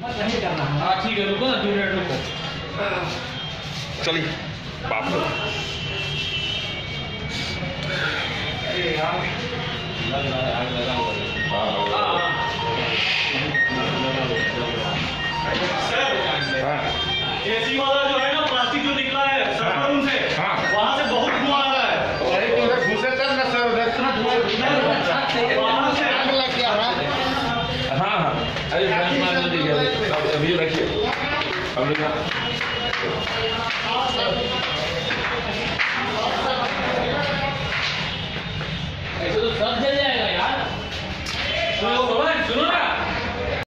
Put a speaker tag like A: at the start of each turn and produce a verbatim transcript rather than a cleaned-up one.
A: हाँ ठीक है, रुको ना, दो मिनट रुको।
B: चलिए बाप रे
C: एसी वाला जो है ना, प्लास्टिक जो निकला है सर्वर से, वहाँ से बहुत धुआं आ रहा है।
D: घुसे कर ना सर,
C: वहाँ से
D: आग लग गया है।
B: हाँ हाँ अरे अभी रखिए हम लोग
A: ऐसे तो सब जल जाएगा यार।